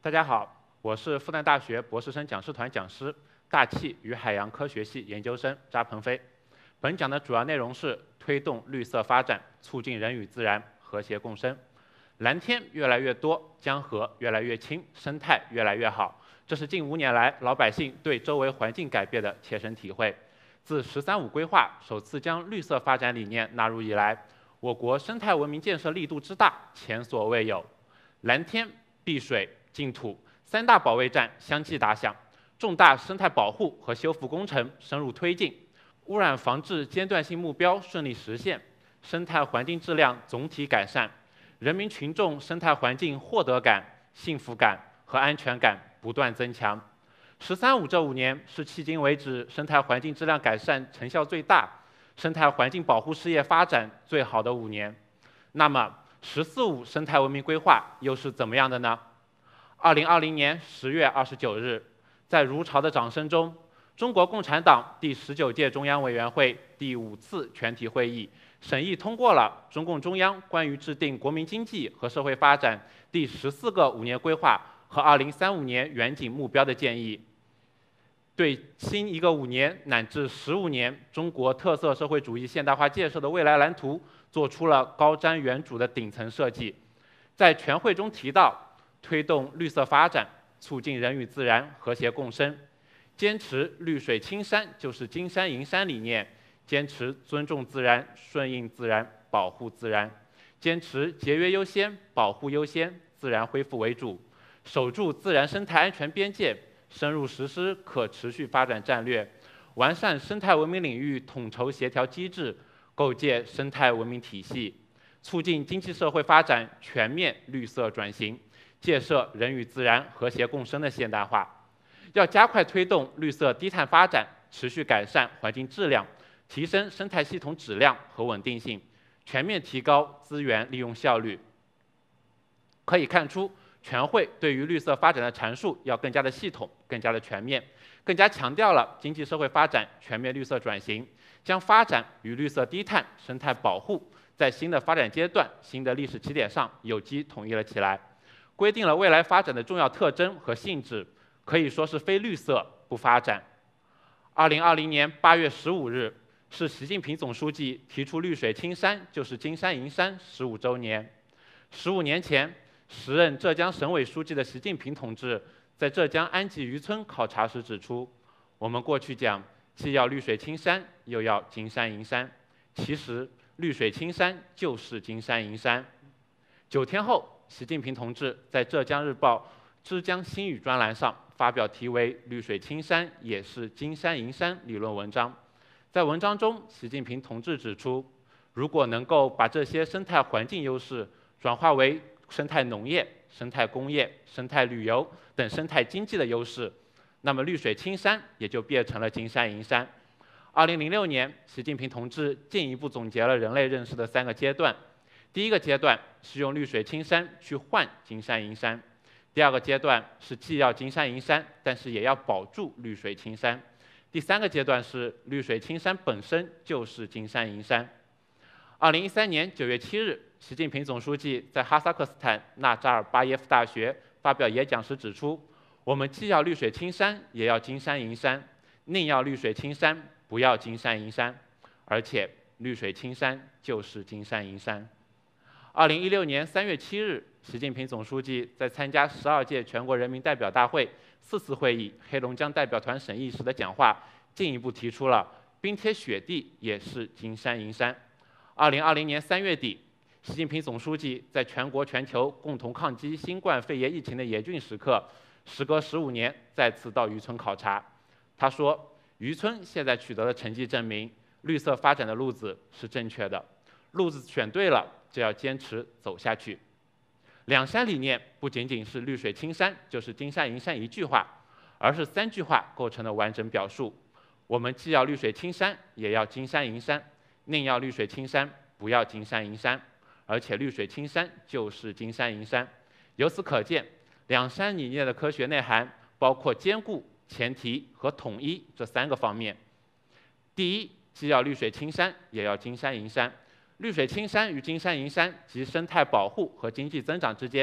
大家好，我是复旦大学博士生讲师团讲师、大气与海洋科学系研究生扎鹏飞。本讲的主要内容是推动绿色发展，促进人与自然和谐共生。蓝天越来越多，江河越来越清，生态越来越好，这是近5年来老百姓对周围环境改变的切身体会。自“十三五”规划首次将绿色发展理念纳入以来，我国生态文明建设力度之大，前所未有。蓝天、碧水、净土3大保卫战相继打响，重大生态保护和修复工程深入推进，污染防治阶段性目标顺利实现，生态环境质量总体改善，人民群众生态环境获得感、幸福感和安全感不断增强。“十三五”这5年是迄今为止生态环境质量改善成效最大、生态环境保护事业发展最好的5年。那么“十四五”生态文明规划又是怎么样的呢？2020年10月29日，在如潮的掌声中，中国共产党第19届中央委员会第5次全体会议审议通过了中共中央关于制定国民经济和社会发展第14个5年规划和2035年远景目标的建议，对新一个5年乃至15年中国特色社会主义现代化建设的未来蓝图做出了高瞻远瞩的顶层设计。在全会中提到，推动绿色发展，促进人与自然和谐共生，坚持绿水青山就是金山银山理念，坚持尊重自然、顺应自然、保护自然，坚持节约优先、保护优先、自然恢复为主，守住自然生态安全边界，深入实施可持续发展战略，完善生态文明领域统筹协调机制，构建生态文明体系，促进经济社会发展全面绿色转型，建设人与自然和谐共生的现代化。要加快推动绿色低碳发展，持续改善环境质量，提升生态系统质量和稳定性，全面提高资源利用效率。可以看出，全会对于绿色发展的阐述要更加的系统、更加的全面，更加强调了经济社会发展全面绿色转型，将发展与绿色低碳、生态保护在新的发展阶段、新的历史起点上有机统一了起来，规定了未来发展的重要特征和性质，可以说是非绿色不发展。2020年8月15日是习近平总书记提出绿水青山就是金山银山15周年。15年前，时任浙江省委书记的习近平同志在浙江安吉渔村考察时指出，我们过去讲既要绿水青山，又要金山银山，其实绿水青山就是金山银山。9天后，习近平同志在浙江日报之江新语专栏上发表题为“绿水青山也是金山银山”理论文章。在文章中，习近平同志指出，如果能够把这些生态环境优势转化为生态农业、生态工业、生态旅游等生态经济的优势，那么绿水青山也就变成了金山银山。2006年，习近平同志进一步总结了人类认识的3个阶段。第一个阶段是用绿水青山去换金山银山，第2个阶段是既要金山银山，但是也要保住绿水青山，第3个阶段是绿水青山本身就是金山银山。2013年9月7日，习近平总书记在哈萨克斯坦纳扎尔巴耶夫大学发表演讲时指出，我们既要绿水青山，也要金山银山，宁要绿水青山，不要金山银山，而且绿水青山就是金山银山。2016年3月7日，习近平总书记在参加12届全国人民代表大会4次会议黑龙江代表团审议时的讲话，进一步提出了冰天雪地也是金山银山。2020年3月底，习近平总书记在全国全球共同抗击新冠肺炎疫情的严峻时刻，时隔15年再次到渔村考察。他说，渔村现在取得的成绩证明，绿色发展的路子是正确的，路子选对了，就要坚持走下去。两山理念不仅仅是绿水青山就是金山银山1句话，而是3句话构成的完整表述。我们既要绿水青山，也要金山银山，宁要绿水青山，不要金山银山，而且绿水青山就是金山银山。由此可见，两山理念的科学内涵包括兼顾、前提和统一这3个方面。第一，既要绿水青山，也要金山银山。绿水青山与金山银山及生态保护和经济增长之间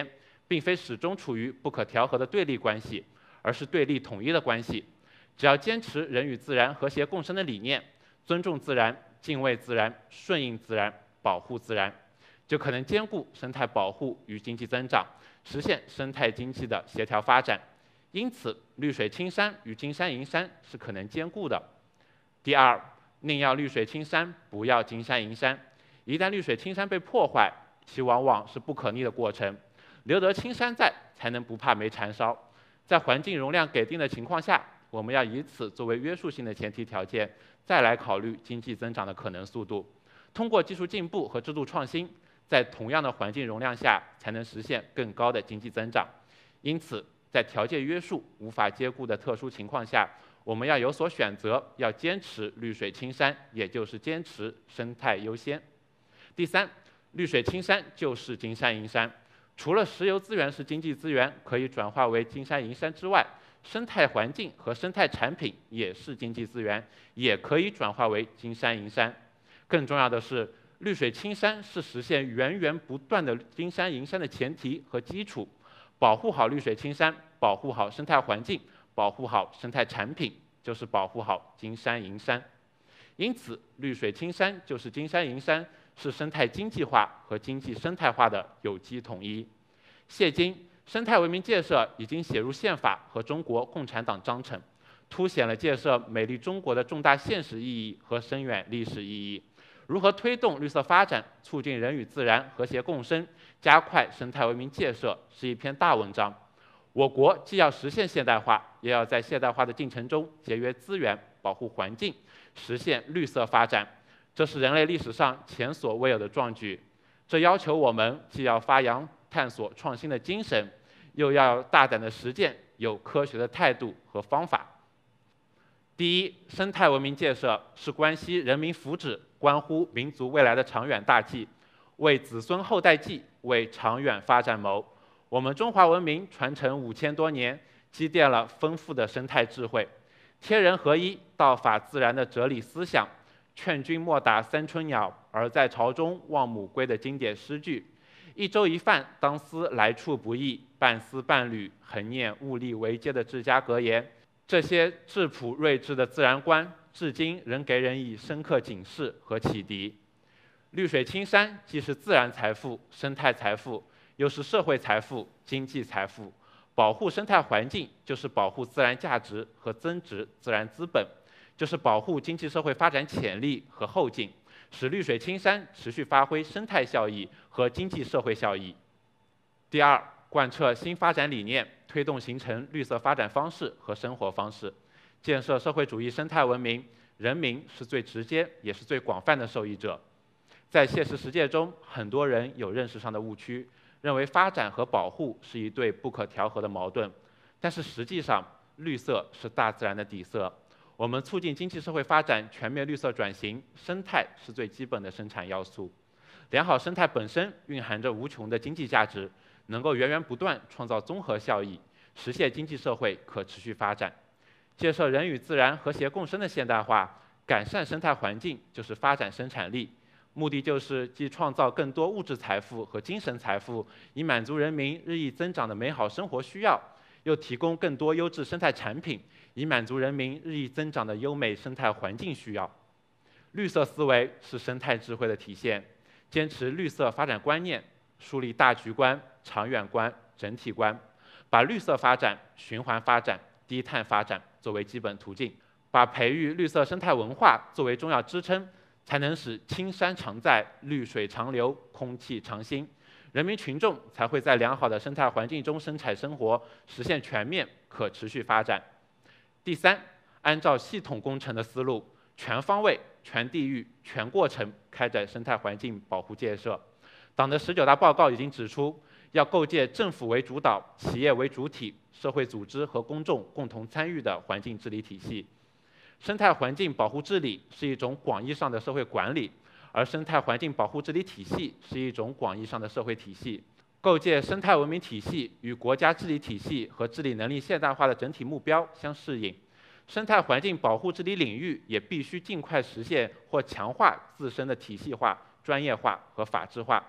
并非始终处于不可调和的对立关系，而是对立统一的关系。只要坚持人与自然和谐共生的理念，尊重自然、敬畏自然、顺应自然、保护自然，就可能兼顾生态保护与经济增长，实现生态经济的协调发展。因此，绿水青山与金山银山是可能兼顾的。第二，宁要绿水青山，不要金山银山。一旦绿水青山被破坏，其往往是不可逆的过程。留得青山在，才能不怕没柴烧。在环境容量给定的情况下，我们要以此作为约束性的前提条件，再来考虑经济增长的可能速度。通过技术进步和制度创新，在同样的环境容量下，才能实现更高的经济增长。因此，在条件约束无法兼顾的特殊情况下，我们要有所选择，要坚持绿水青山，也就是坚持生态优先。第三，绿水青山就是金山银山。除了石油资源是经济资源，可以转化为金山银山之外，生态环境和生态产品也是经济资源，也可以转化为金山银山。更重要的是，绿水青山是实现源源不断的金山银山的前提和基础。保护好绿水青山，保护好生态环境，保护好生态产品，就是保护好金山银山。因此，绿水青山就是金山银山，是生态经济化和经济生态化的有机统一。现今，生态文明建设已经写入宪法和中国共产党章程，凸显了建设美丽中国的重大现实意义和深远历史意义。如何推动绿色发展，促进人与自然和谐共生，加快生态文明建设，是一篇大文章。我国既要实现现代化，也要在现代化的进程中节约资源、保护环境，实现绿色发展。这是人类历史上前所未有的壮举。这要求我们既要发扬探索创新的精神，又要大胆的实践，有科学的态度和方法。第一，生态文明建设是关系人民福祉、关乎民族未来的长远大计，为子孙后代计，为长远发展谋。我们中华文明传承5000多年，积淀了丰富的生态智慧，天人合一、道法自然的哲理思想，劝君莫打三春鸟，而在巢中望母归的经典诗句，一粥一饭，当思来处不易，半丝半缕，恒念物力维艰的治家格言。这些质朴睿智的自然观，至今仍给人以深刻警示和启迪。绿水青山既是自然财富、生态财富，又是社会财富、经济财富。保护生态环境，就是保护自然价值和增值自然资本，就是保护经济社会发展潜力和后劲，使绿水青山持续发挥生态效益和经济社会效益。第二，贯彻新发展理念，推动形成绿色发展方式和生活方式，建设社会主义生态文明，人民是最直接也是最广泛的受益者。在现实实践中，很多人有认识上的误区，认为发展和保护是一对不可调和的矛盾。但是实际上，绿色是大自然的底色。我们促进经济社会发展全面绿色转型，生态是最基本的生产要素。良好生态本身蕴含着无穷的经济价值，能够源源不断创造综合效益，实现经济社会可持续发展。建设人与自然和谐共生的现代化，改善生态环境就是发展生产力，目的就是既创造更多物质财富和精神财富，以满足人民日益增长的美好生活需要，又提供更多优质生态产品，以满足人民日益增长的优美生态环境需要。绿色思维是生态智慧的体现，坚持绿色发展观念，树立大局观、长远观、整体观，把绿色发展、循环发展、低碳发展作为基本途径，把培育绿色生态文化作为重要支撑，才能使青山常在、绿水长流、空气长新，人民群众才会在良好的生态环境中生产生活，实现全面可持续发展。第三，按照系统工程的思路，全方位、全地域、全过程开展生态环境保护建设。党的19大报告已经指出，要构建政府为主导、企业为主体、社会组织和公众共同参与的环境治理体系。生态环境保护治理是一种广义上的社会管理，而生态环境保护治理体系是一种广义上的社会体系。构建生态文明体系与国家治理体系和治理能力现代化的整体目标相适应。生态环境保护治理领域也必须尽快实现或强化自身的体系化、专业化和法治化，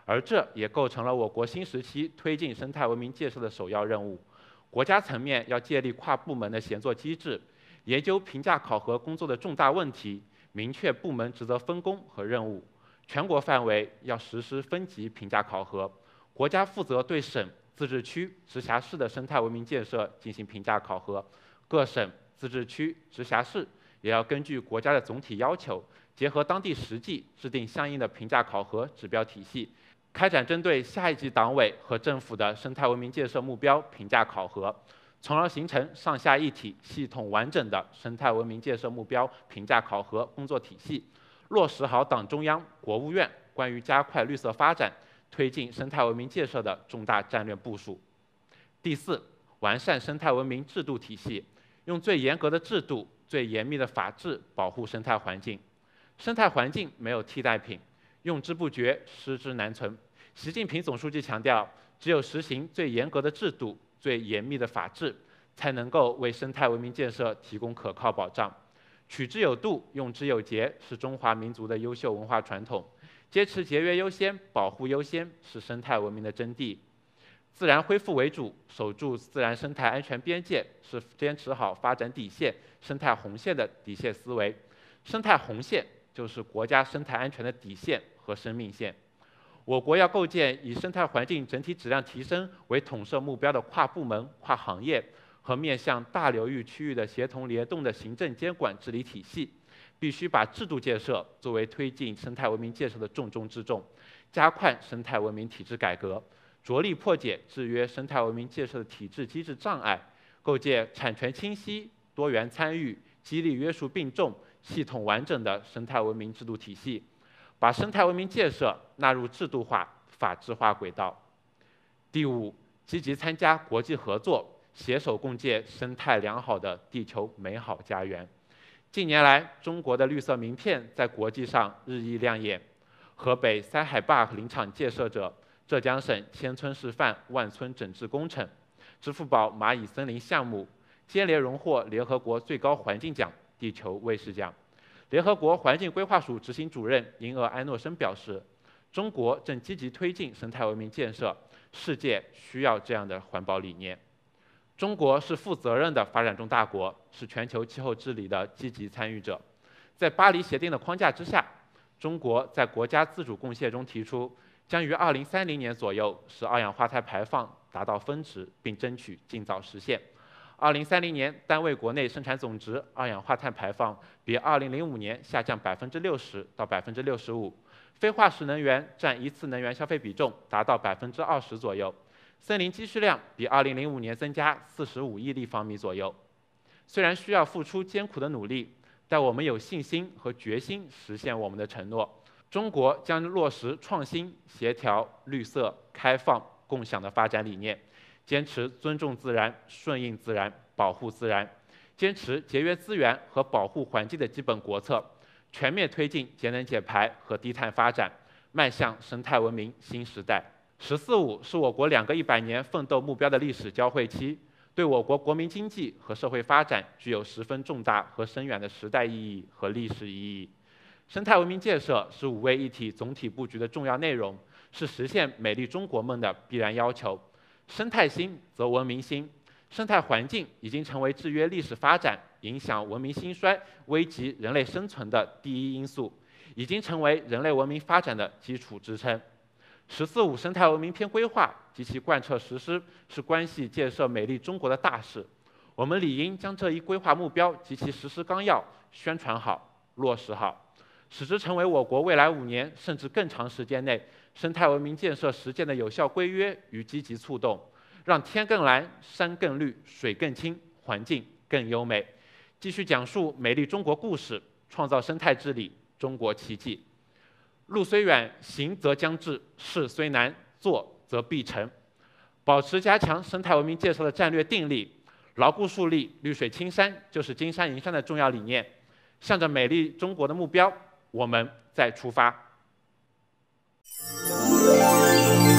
而这也构成了我国新时期推进生态文明建设的首要任务。国家层面要建立跨部门的协作机制，研究评价考核工作的重大问题，明确部门职责分工和任务。全国范围要实施分级评价考核，国家负责对省、自治区、直辖市的生态文明建设进行评价考核，各省、自治区、直辖市也要根据国家的总体要求，结合当地实际，制定相应的评价考核指标体系，开展针对下一级党委和政府的生态文明建设目标评价考核，从而形成上下一体、系统完整的生态文明建设目标评价考核工作体系，落实好党中央、国务院关于加快绿色发展、推进生态文明建设的重大战略部署。第四，完善生态文明制度体系，用最严格的制度、最严密的法治保护生态环境。生态环境没有替代品，用之不绝，失之难存。习近平总书记强调，只有实行最严格的制度、最严密的法治，才能够为生态文明建设提供可靠保障。取之有度，用之有节，是中华民族的优秀文化传统。坚持节约优先、保护优先，是生态文明的真谛。自然恢复为主，守住自然生态安全边界，是坚持好发展底线、生态红线的底线思维。生态红线就是国家生态安全的底线和生命线。我国要构建以生态环境整体质量提升为统摄目标的跨部门、跨行业和面向大流域区域的协同联动的行政监管治理体系，必须把制度建设作为推进生态文明建设的重中之重，加快生态文明体制改革，着力破解制约生态文明建设的体制机制障碍，构建产权清晰、多元参与、激励约束并重、系统完整的生态文明制度体系，把生态文明建设纳入制度化、法治化轨道。第五，积极参加国际合作，携手共建生态良好的地球美好家园。近年来，中国的绿色名片在国际上日益亮眼。河北三海坝林场建设者，浙江省千村示范万村整治工程，支付宝蚂蚁森林项目接连荣获联合国最高环境奖——地球卫士奖。联合国环境规划署执行主任英厄安诺森表示，中国正积极推进生态文明建设，世界需要这样的环保理念。中国是负责任的发展中大国，是全球气候治理的积极参与者。在巴黎协定的框架之下，中国在国家自主贡献中提出，将于2030年左右使二氧化碳排放达到峰值，并争取尽早实现。2030年单位国内生产总值二氧化碳排放比2005年下降60%到65%，非化石能源占一次能源消费比重达到20%左右。森林积蓄量比2005年增加45亿立方米左右。虽然需要付出艰苦的努力，但我们有信心和决心实现我们的承诺。中国将落实创新、协调、绿色、开放、共享的发展理念，坚持尊重自然、顺应自然、保护自然，坚持节约资源和保护环境的基本国策，全面推进节能减排和低碳发展，迈向生态文明新时代。“14·5”是我国2个100年奋斗目标的历史交汇期，对我国国民经济和社会发展具有十分重大和深远的时代意义和历史意义。生态文明建设是5位一体总体布局的重要内容，是实现美丽中国梦的必然要求。生态兴则文明兴，生态环境已经成为制约历史发展、影响文明兴衰、危及人类生存的第一因素，已经成为人类文明发展的基础支撑。“14·5”生态文明篇规划及其贯彻实施是关系建设美丽中国的大事，我们理应将这一规划目标及其实施纲要宣传好、落实好，使之成为我国未来5年甚至更长时间内生态文明建设实践的有效规约与积极促动，让天更蓝、山更绿、水更清、环境更优美。继续讲述美丽中国故事，创造生态治理中国奇迹。路虽远，行则将至；事虽难，做则必成。保持加强生态文明建设的战略定力，牢固树立绿水青山就是金山银山的重要理念。向着美丽中国的目标，我们再出发。